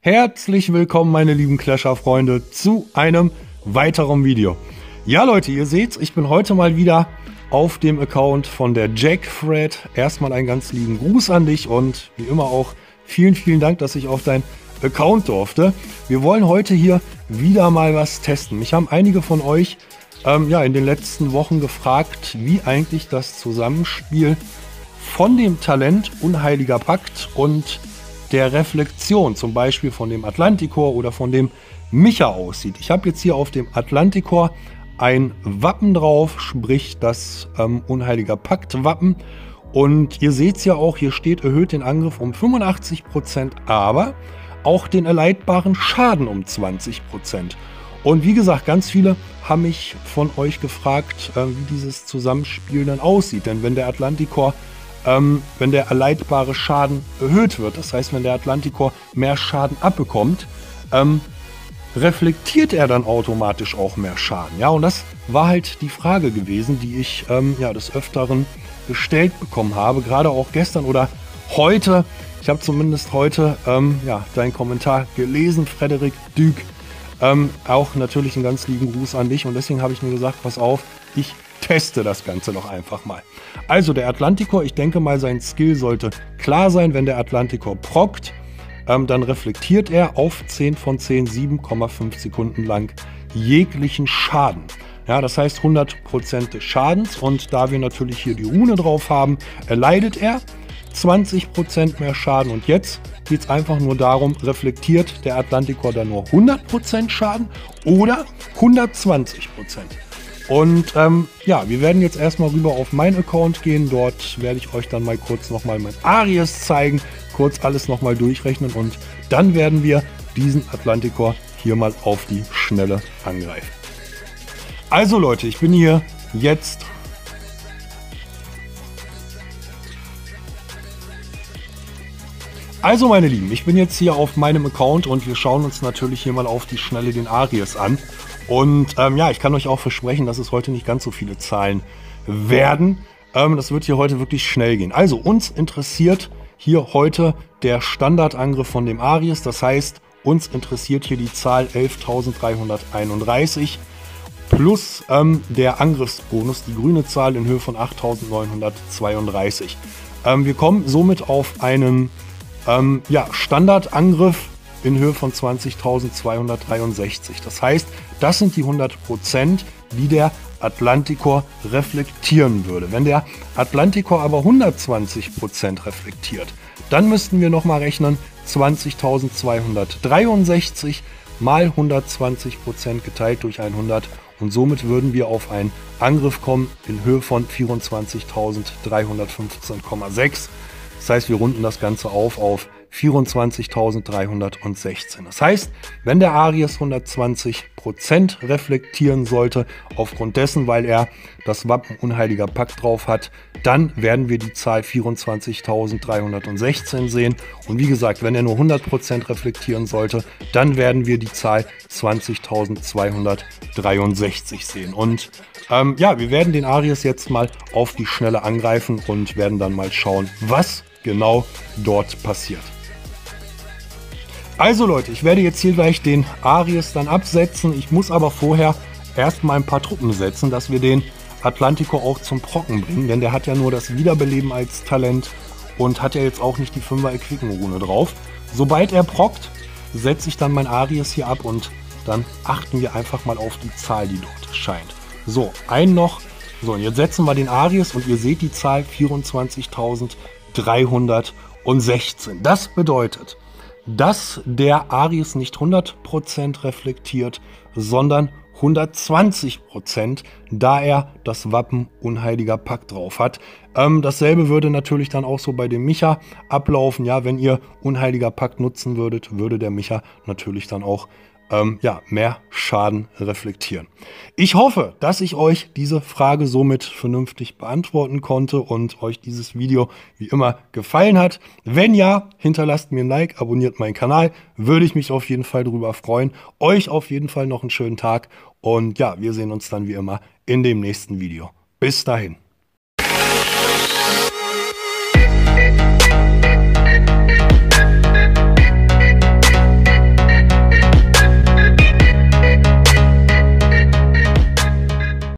Herzlich willkommen, meine lieben Clasher-Freunde, zu einem weiteren Video. Ja, Leute, ihr seht, ich bin heute mal wieder auf dem Account von der Jackfred. Erstmal einen ganz lieben Gruß an dich und wie immer auch vielen, vielen Dank, dass ich auf dein Account durfte. Wir wollen heute hier wieder mal was testen. Mich haben einige von euch in den letzten Wochen gefragt, wie eigentlich das Zusammenspiel von dem Talent Unheiliger Pakt und der Reflexion, zum Beispiel von dem Atlantikor oder von dem Micha aussieht. Ich habe jetzt hier auf dem Atlantikor ein Wappen drauf, sprich das Unheiliger Pakt Wappen. Und ihr seht es ja auch, hier steht, erhöht den Angriff um 85%, aber auch den erleidbaren Schaden um 20%. Und wie gesagt, ganz viele haben mich von euch gefragt, wie dieses Zusammenspiel dann aussieht. Denn wenn der Atlantikor wenn der erleidbare Schaden erhöht wird, das heißt, wenn der Atlantikor mehr Schaden abbekommt, reflektiert er dann automatisch auch mehr Schaden. Ja, und das war halt die Frage gewesen, die ich des Öfteren gestellt bekommen habe, gerade auch gestern oder heute. Ich habe zumindest heute deinen Kommentar gelesen, Frederik Dück. Auch natürlich einen ganz lieben Gruß an dich und deswegen habe ich mir gesagt, pass auf, ich teste das Ganze noch einfach mal. Also der Atlantikor, ich denke mal, sein Skill sollte klar sein. Wenn der Atlantikor prockt, dann reflektiert er auf 10 von 10, 7,5 Sekunden lang jeglichen Schaden. Ja, das heißt 100% des Schadens und da wir natürlich hier die Rune drauf haben, erleidet er 20% mehr Schaden und jetzt geht es einfach nur darum, reflektiert der Atlantikor dann nur 100% Schaden oder 120%. Und wir werden jetzt erstmal rüber auf meinen Account gehen. Dort werde ich euch dann mal kurz nochmal mein Aries zeigen, kurz alles nochmal durchrechnen und dann werden wir diesen Atlantikor hier mal auf die Schnelle angreifen. Also Leute, ich bin hier jetzt meine Lieben, ich bin jetzt hier auf meinem Account und wir schauen uns natürlich hier mal auf die Schnelle den Aries an. Und ich kann euch auch versprechen, dass es heute nicht ganz so viele Zahlen werden. Das wird hier heute wirklich schnell gehen. Also uns interessiert hier heute der Standardangriff von dem Aries. Das heißt, uns interessiert hier die Zahl 11.331 plus der Angriffsbonus, die grüne Zahl in Höhe von 8.932. Wir kommen somit auf einen Standardangriff in Höhe von 20.263. Das heißt, das sind die 100%, die der Atlantikor reflektieren würde. Wenn der Atlantikor aber 120% reflektiert, dann müssten wir nochmal rechnen 20.263 mal 120% geteilt durch 100 und somit würden wir auf einen Angriff kommen in Höhe von 24.315,6. Das heißt, wir runden das Ganze auf 24.316. Das heißt, wenn der Aries 120% reflektieren sollte, aufgrund dessen, weil er das Wappen Unheiliger Pakt drauf hat, dann werden wir die Zahl 24.316 sehen. Und wie gesagt, wenn er nur 100% reflektieren sollte, dann werden wir die Zahl 20.263 sehen. Und wir werden den Aries jetzt mal auf die Schnelle angreifen und werden dann mal schauen, was genau dort passiert. Also Leute, ich werde jetzt hier gleich den Aries dann absetzen. Ich muss aber vorher erstmal ein paar Truppen setzen, dass wir den Atlantikor auch zum Procken bringen, denn der hat ja nur das Wiederbeleben als Talent und hat ja jetzt auch nicht die 5er Erquicken-Rune drauf. Sobald er prockt, setze ich dann mein Aries hier ab und dann achten wir einfach mal auf die Zahl, die dort erscheint. So, einen noch. So, und jetzt setzen wir den Aries und ihr seht die Zahl 24.316. Das bedeutet, dass der Aries nicht 100% reflektiert, sondern 120%, da er das Wappen Unheiliger Pakt drauf hat. Dasselbe würde natürlich dann auch so bei dem Micha ablaufen. Ja, wenn ihr Unheiliger Pakt nutzen würdet, würde der Micha natürlich dann auch mehr Schaden reflektieren. Ich hoffe, dass ich euch diese Frage somit vernünftig beantworten konnte und euch dieses Video wie immer gefallen hat. Wenn ja, hinterlasst mir ein Like, abonniert meinen Kanal, würde ich mich auf jeden Fall darüber freuen. Euch auf jeden Fall noch einen schönen Tag und ja, wir sehen uns dann wie immer in dem nächsten Video. Bis dahin.